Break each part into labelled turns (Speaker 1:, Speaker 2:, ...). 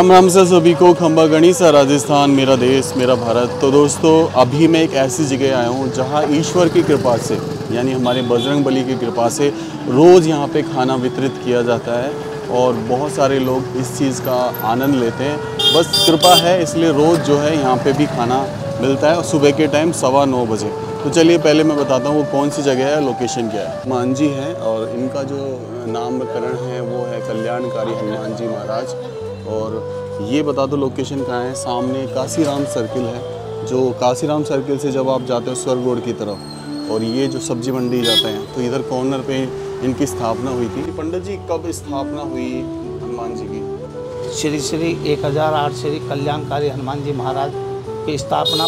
Speaker 1: राम राम से सभी को। खंबा गणिसा राजस्थान, मेरा देश मेरा भारत। तो दोस्तों, अभी मैं एक ऐसी जगह आया हूँ जहाँ ईश्वर की कृपा से, यानी हमारे बजरंग बली की कृपा से रोज़ यहाँ पे खाना वितरित किया जाता है और बहुत सारे लोग इस चीज़ का आनंद लेते हैं। बस कृपा है, इसलिए रोज़ जो है यहाँ पे भी खाना मिलता है, सुबह के टाइम 9:15 बजे। तो चलिए पहले मैं बताता हूँ वो कौन सी जगह है, लोकेशन क्या है। हनुमान जी हैं और इनका जो नामकरण है वो है कल्याणकारी हनुमान जी महाराज। और ये बता दो लोकेशन कहाँ है। सामने काशीराम सर्किल है, जो काशीराम सर्किल से जब आप जाते हो स्वर्ग रोड की तरफ, और ये जो सब्जी मंडी जाते हैं तो इधर कॉर्नर पे इनकी स्थापना हुई थी। पंडित जी, कब स्थापना हुई हनुमान जी की?
Speaker 2: श्री श्री 1008 श्री कल्याणकारी हनुमान जी महाराज की स्थापना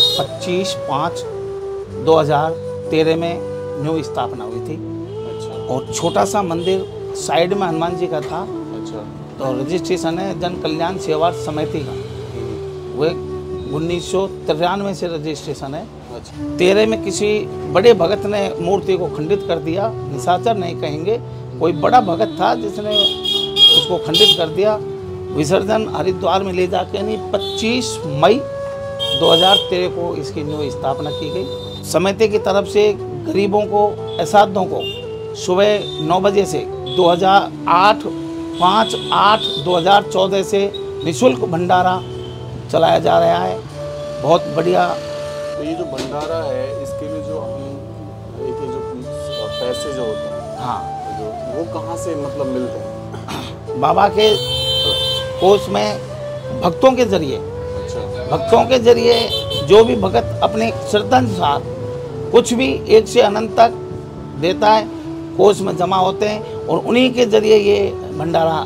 Speaker 2: 25/5/2013 में न्यू स्थापना हुई थी।
Speaker 1: अच्छा।
Speaker 2: और छोटा सा मंदिर साइड में हनुमान जी का था।
Speaker 1: अच्छा।
Speaker 2: तो रजिस्ट्रेशन है जन कल्याण सेवा समिति का, वो 1993 से रजिस्ट्रेशन है।
Speaker 1: अच्छा।
Speaker 2: 13 में किसी बड़े भगत ने मूर्ति को खंडित कर दिया। निशाचर नहीं कहेंगे, कोई बड़ा भगत था जिसने उसको खंडित कर दिया। विसर्जन हरिद्वार में ले जाके यानी 25 मई 2013 को इसकी न्यू स्थापना की गई। समिति की तरफ से गरीबों को, असाध्यों को सुबह 9 बजे से 5/8/2014 से निःशुल्क भंडारा चलाया जा रहा है। बहुत बढ़िया।
Speaker 1: तो ये जो भंडारा है, इसके लिए जो हम एक जो पैसे जो होते हैं,
Speaker 2: हाँ,
Speaker 1: जो वो कहाँ से मतलब मिलते हैं?
Speaker 2: बाबा के कोष में भक्तों के जरिए,
Speaker 1: अच्छा।
Speaker 2: भक्तों के जरिए जो भी भगत अपने श्रद्धानुसार कुछ भी 1 से अनंत तक देता है, कोष में जमा होते हैं और उन्हीं के जरिए ये भंडारा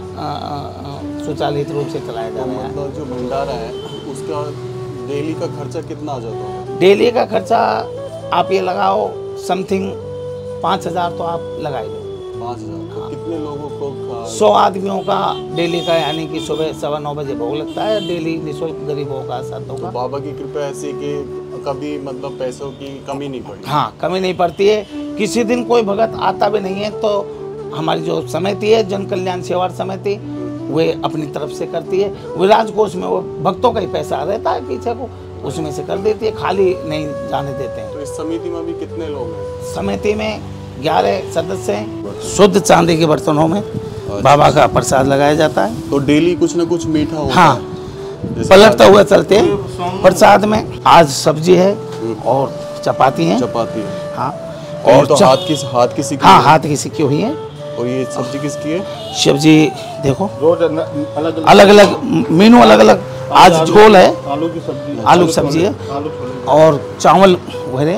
Speaker 2: सुचालित रूप से चलाया जा रहा है।
Speaker 1: मतलब जो भंडारा है उसका डेली का खर्चा कितना आ जाता है?
Speaker 2: डेली का खर्चा आप ये लगाओ समथिंग 5000 तो आप लगाइए।
Speaker 1: 5000। तो कितने लोगों को
Speaker 2: 100 आदमियों का डेली का, यानी कि सुबह 9:15 बजे भोग लगता है। डेली निःशुल्क गरीबों का, साधुओं का।
Speaker 1: बाबा की कृपा ऐसी कि कभी मतलब पैसों की कमी नहीं पड़ी?
Speaker 2: हाँ, कमी नहीं पड़ती है। किसी दिन कोई भगत आता भी नहीं है तो हमारी जो समिति है जन कल्याण सेवा समिति, वे अपनी तरफ से करती है। विराज कोष में वो भक्तों का ही पैसा रहता है पीछे को, उसमें से कर देती है, खाली नहीं जाने देते हैं।
Speaker 1: तो इस समिति में भी कितने लोग हैं?
Speaker 2: समिति में 11 सदस्य हैं। शुद्ध चांदी के बर्तनों में बाबा का प्रसाद लगाया जाता है।
Speaker 1: तो डेली कुछ न कुछ मीठा होता
Speaker 2: हाँ,
Speaker 1: है?
Speaker 2: पलटता हुआ चलते हैं। प्रसाद में आज सब्जी है और चपाती है।
Speaker 1: चपाती है,
Speaker 2: हाँ।
Speaker 1: और तो हाथ की सिक्की?
Speaker 2: हाँ, हाथ की सिक्की हुई है।
Speaker 1: और ये सब्जी किसकी है?
Speaker 2: सब्जी देखो,
Speaker 3: रोज
Speaker 2: अलग अलग मेनू, अलग अलग। आज झोल है,
Speaker 3: आलू की सब्जी,
Speaker 2: आलू सब्जी है,
Speaker 3: आलू छोले,
Speaker 2: और चावल भरे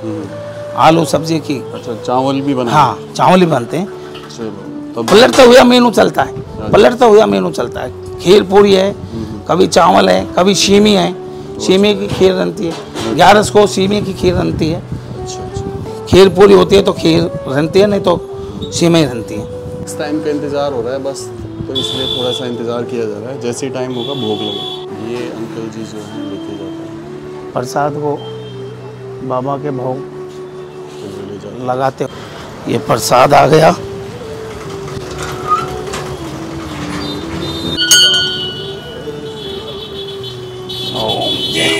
Speaker 2: आलू सब्जी की।
Speaker 1: अच्छा, चावल भी बना?
Speaker 2: हाँ, चावल ही बनते हैं।
Speaker 1: चलो, तो
Speaker 2: पलटता हुआ मेनू चलता है, पलटता हुआ मेनू चलता है। खीर पूरी है, कभी चावल है, कभी सीमी है, सीमी की खीर बनती है। 11 को सीमी की खीर बनती है।
Speaker 1: अच्छा।
Speaker 2: खीर पूरी होती है तो खीर बनती है, नहीं तो सीमी बनती है।
Speaker 1: इस टाइम का इंतज़ार हो रहा है बस, तो इसलिए थोड़ा सा इंतज़ार किया जा रहा है। जैसे ही टाइम होगा भोग लगे। ये अंकल जी जो हैं लेके जाते हैं
Speaker 2: प्रसाद को बाबा के भोग
Speaker 1: तो ले जाते
Speaker 2: लगाते। ये प्रसाद आ गया। ओम जय।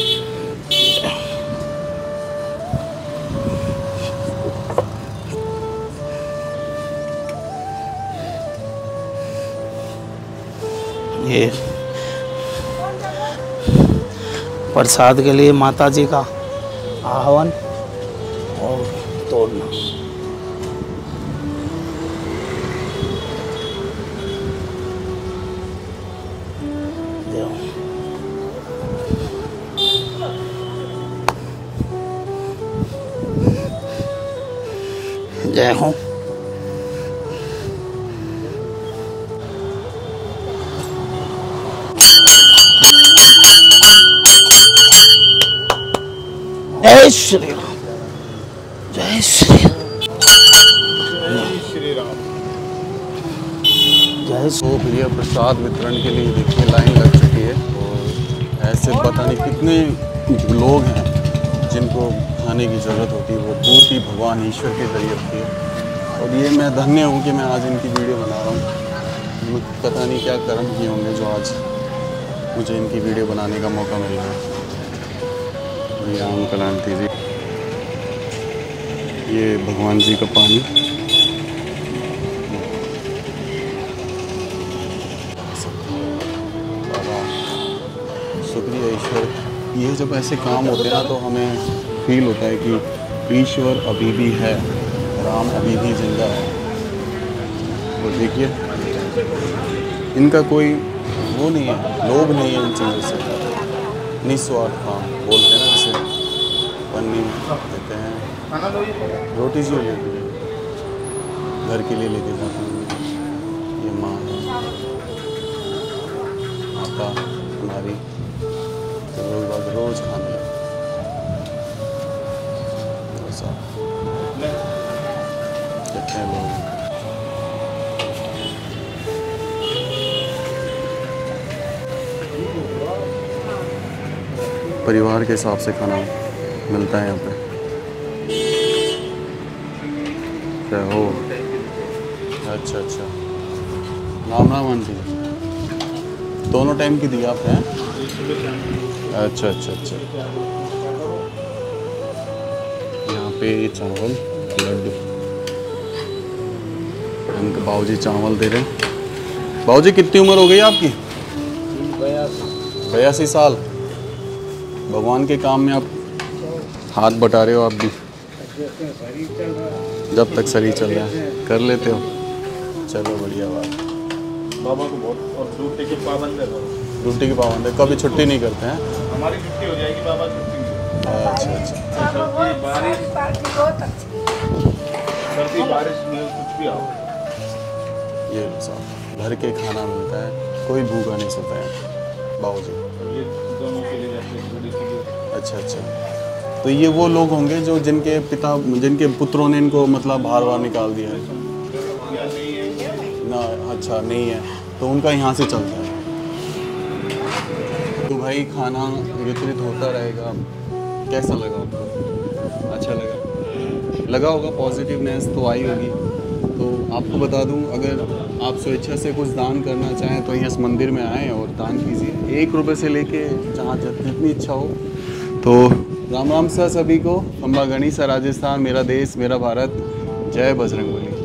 Speaker 2: ये प्रसाद के लिए माता जी का आह्वान और तोड़ना। जय हो। जय श्री राम, जय श्री राम,
Speaker 3: जय श्री राम।
Speaker 2: जय
Speaker 1: तो भैया प्रसाद वितरण के लिए देखिए लाइन लग चुकी है और ऐसे पता नहीं कितने लोग हैं जिनको खाने की ज़रूरत होती है, वो पूर्ति भगवान ईश्वर के जरिए होती है। और ये मैं धन्य हूँ कि मैं आज इनकी वीडियो बना रहा हूँ। पता नहीं क्या कर्म किए होंगे जो आज मुझे इनकी वीडियो बनाने का मौका मिल रहा है। भैया अंकल आंटी जी, ये भगवान जी का पानी। बाबा शुक्रिया ईश्वर। ये जब ऐसे काम होते हैं ना तो हमें फील होता है कि ईश्वर अभी भी है, राम अभी भी जिंदा है। तो देखिए इनका कोई वो नहीं है, लोभ नहीं है इन चीज़ों से, निस्वार्थ काम बोलते हैं ना, जैसे पन्नी देते हैं, रोटी जो ले घर के लिए लेके जाते हैं। ये माँ है, माता हमारी, तो रोज़ खाने ऐसा कहते हैं लोग। परिवार के हिसाब से खाना मिलता है यहाँ पे। क्या हो? अच्छा अच्छा, राम राम आंटी, दोनों टाइम की दी आपने? अच्छा अच्छा अच्छा। यहाँ पे चावल लड्डू, इनके बाबूजी चावल दे रहे हैं। बाबूजी कितनी उम्र हो गई आपकी? 82 साल। भगवान के काम में आप हाथ बटा रहे हो आप भी? जब तक शरीर चल रहा है कर लेते हो, चलो बढ़िया बात।
Speaker 3: बाबा को बहुत और ड्यूटी के पाबंद है।
Speaker 1: ड्यूटी के पाबंद है, कभी छुट्टी नहीं करते हैं?
Speaker 3: हमारी छुट्टी हो जाएगी, बाबा छुट्टी नहीं।
Speaker 1: अच्छा अच्छा।
Speaker 3: सर्दी बारिश में कुछ भी आओ,
Speaker 1: ये साहब घर के खाना मिलता है, कोई भूखा नहीं सोता है बाबूजी।
Speaker 3: ये दोनों के लिए जाते हैं, बड़ी के लिए।
Speaker 1: अच्छा अच्छा। तो ये वो लोग होंगे जो जिनके जिनके पुत्रों ने इनको मतलब बाहर बाहर निकाल दिया है ना? अच्छा नहीं है तो उनका यहाँ से चलता है। तो भाई खाना वितरित होता रहेगा। कैसा लगा आपको? अच्छा लगा होगा, पॉजिटिवनेस तो आई होगी। तो आपको बता दूं, अगर आप स्वेच्छा से कुछ दान करना चाहें तो इस मंदिर में आएँ और दान कीजिए, 1 रुपये से लेके जहाँ जितनी इच्छा हो। तो राम राम सा सभी को। खंबा गणिसा राजस्थान, मेरा देश मेरा भारत। जय बजरंगबली।